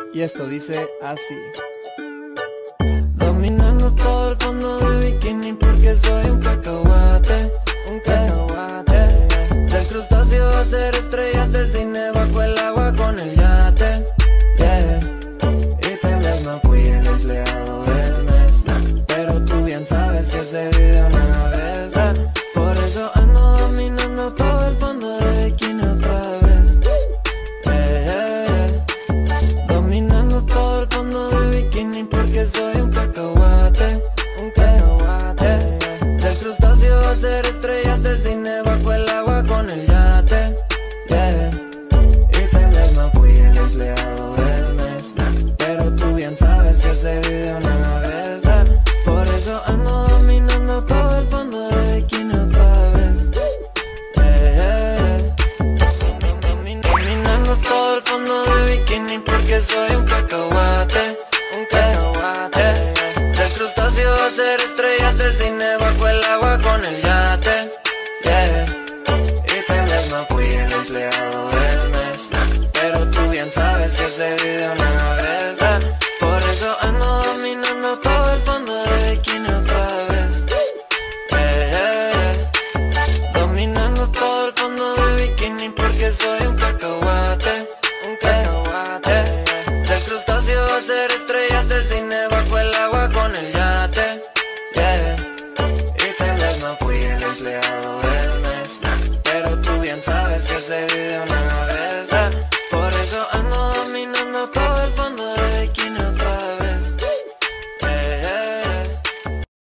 Y esto dice así: dominando todo el fondo de bikini porque soy un cacahuate, un cacahuate. Del crustáceo a ser estrellas de cine bajo el agua con el yate, yeah. Y tal vez no fui el empleado del mes, pero tú bien sabes que se vive una vez, por eso ando dominando todo el fondo de bikini otra vez, dominando todo el fondo de bikini porque soy un cacahuate, un cacahuate. Del crustáceo a ser estrellas de cine bajo el agua con el yate, yeah. Y tal vez no fui el empleado del mes, pero tú bien sabes que se vive una vez, por eso ando dominando todo el fondo de bikini otra vez, dominando todo el fondo de bikini porque soy un cacahuate, un cacahuate. Del crustáceo a ser estrellas de cine bajo el agua con el yate, yeah. Y tal vez no fui el empleado